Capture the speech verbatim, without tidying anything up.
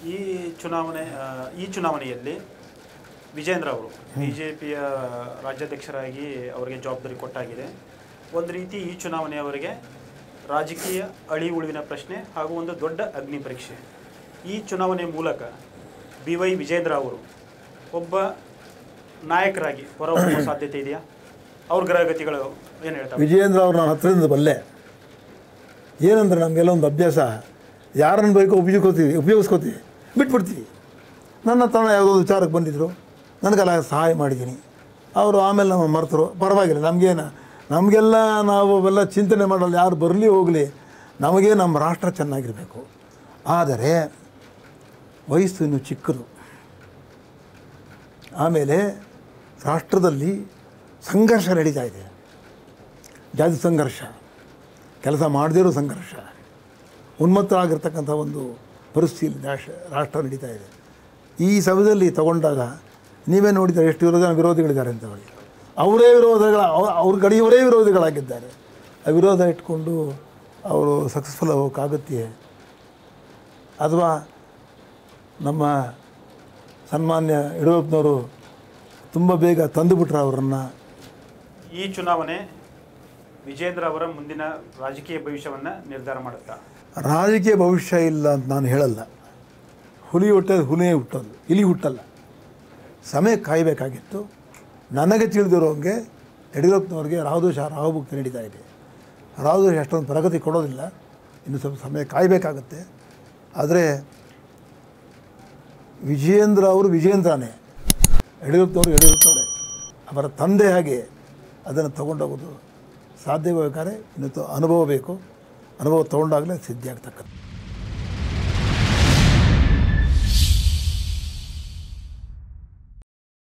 ಈ ಚುನಾವಣೆ ಈ ಚುನಾವಣೆಯಲ್ಲಿ ವಿಜೇಂದ್ರ ಅವರು ಬಿಜೆಪಿಯ ರಾಜ್ಯಾಧ್ಯಕ್ಷರಾಗಿ ಅವರಿಗೆ ಜವಾಬ್ದಾರಿ ಕೊಟ್ಟಾಗಿದೆ. ಒಂದು ರೀತಿ ಈ ಚುನಾವಣೆ ಅವರಿಗೆ ರಾಜಕೀಯ ಅಳಿ ಉಳಿವಿನ ಪ್ರಶ್ನೆ ಹಾಗೂ ಒಂದು ದೊಡ್ಡ ಅಗ್ನಿ ಪರೀಕ್ಷೆ. ಈ ಚುನಾವಣೆ ಮೂಲಕ ಬಿ ವೈ ವಿಜೇಂದ್ರ ಅವರು ಒಬ್ಬ ನಾಯಕರಾಗಿ ಹೊರಹೊಮ್ಮುವ ಸಾಧ್ಯತೆ ಇದೆಯಾ? ಅವ್ರ ಗ್ರಹಗತಿಗಳು ಏನು ಹೇಳ್ತಾರೆ? ವಿಜೇಂದ್ರ ಅವ್ರು ನಾನು ಹತ್ತಿರದಿಂದ ಬಲ್ಲೆ. ಏನಂದ್ರೆ ನಮಗೆಲ್ಲ ಒಂದು ಅಭ್ಯಾಸ, ಯಾರನ್ನು ಬೇಕೋ ಉಪಯೋಗಿಸ್ಕೋತೀವಿ ಉಪಯೋಗಿಸ್ಕೋತೀವಿ ಬಿಟ್ಬಿಡ್ತೀವಿ. ನನ್ನ ತನ ಯಾವುದೋ ವಿಚಾರಕ್ಕೆ ಬಂದಿದ್ದರು, ನನಗೆಲ್ಲ ಸಹಾಯ ಮಾಡಿದ್ದೀನಿ. ಅವರು ಆಮೇಲೆ ನಮ್ಮ ಮರ್ತರು, ಪರವಾಗಿಲ್ಲ, ನಮಗೇನು ನಮಗೆಲ್ಲ ನಾವು ಅವೆಲ್ಲ ಚಿಂತನೆ ಮಾಡಲ್ಲ. ಯಾರು ಬರಲಿ ಹೋಗಲಿ, ನಮಗೆ ನಮ್ಮ ರಾಷ್ಟ್ರ ಚೆನ್ನಾಗಿರಬೇಕು. ಆದರೆ ವಯಸ್ಸು ಇನ್ನೂ ಚಿಕ್ಕದು. ಆಮೇಲೆ ರಾಷ್ಟ್ರದಲ್ಲಿ ಸಂಘರ್ಷ ನಡೀತಾ ಇದೆ, ಜಾತಿ ಸಂಘರ್ಷ, ಕೆಲಸ ಮಾಡದೇ ಇರೋ ಸಂಘರ್ಷ, ಉನ್ಮತ್ತರಾಗಿರ್ತಕ್ಕಂಥ ಒಂದು ಪರಿಸ್ಥಿತಿ ರಾಷ್ಟ್ರ ರಾಷ್ಟ್ರ ನಡೀತಾ ಇದೆ. ಈ ಸಮಯದಲ್ಲಿ ತಗೊಂಡಾಗ ನೀವೇ ನೋಡಿದರೆ ಎಷ್ಟು ವಿರೋಧ ವಿರೋಧಿಗಳಿದ್ದಾರೆ ಅಂತ ಹೇಳಿ, ಅವರೇ ವಿರೋಧಗಳ ಅವ್ರ ಗಡಿಯವರೇ ವಿರೋಧಿಗಳಾಗಿದ್ದಾರೆ. ಆ ವಿರೋಧ ಇಟ್ಕೊಂಡು ಅವರು ಸಕ್ಸಸ್ಫುಲ್ ಆಗೋಕ್ಕಾಗುತ್ತೆ? ಅಥವಾ ನಮ್ಮ ಸನ್ಮಾನ್ಯ ಯಡಿಯೂರಪ್ಪನವರು ತುಂಬ ಬೇಗ ತಂದುಬಿಟ್ರೆ ಅವರನ್ನು? ಈ ಚುನಾವಣೆ ವಿಜೇಂದ್ರ ಅವರ ಮುಂದಿನ ರಾಜಕೀಯ ಭವಿಷ್ಯವನ್ನು ನಿರ್ಧಾರ ಮಾಡುತ್ತಾ? ರಾಜಕೀಯ ಭವಿಷ್ಯ ಇಲ್ಲ ಅಂತ ನಾನು ಹೇಳಲ್ಲ. ಹುಲಿ ಹುಟ್ಟೋದು ಹುಲಿಯೇ ಹುಟ್ಟೋದು, ಇಲಿ ಹುಟ್ಟಲ್ಲ. ಸಮಯ ಕಾಯಬೇಕಾಗಿತ್ತು. ನನಗೆ ತಿಳಿದಿರೋಂಗೆ ಯಡಿಯೂರಪ್ಪನವ್ರಿಗೆ ರಾಹುದೋಷ ರಾಹುಭಕ್ತಿ ನಡೀತಾ ಇದೆ. ರಾಹುದೋಷ ಅಷ್ಟೊಂದು ಪ್ರಗತಿ ಕೊಡೋದಿಲ್ಲ, ಇನ್ನು ಸ್ವಲ್ಪ ಸಮಯ ಕಾಯಬೇಕಾಗತ್ತೆ. ಆದರೆ ವಿಜೇಂದ್ರ ಅವರು ವಿಜೇಂದ್ರನೇ, ಯಡಿಯೂರಪ್ಪನವರು ಯಡಿಯೂರಪ್ಪನವರೇ. ಅವರ ತಂದೆ ಹಾಗೆ ಅದನ್ನು ತಗೊಂಡೋಗೋದು ಸಾಧ್ಯವಾಗಬೇಕಾದ್ರೆ ಇನ್ನೂ ಅನುಭವ ಬೇಕು. ಅನುಭವ ತೊಗೊಂಡಾಗಲೇ ಸಿದ್ಧಿಯಾಗ್ತಕ್ಕಂಥ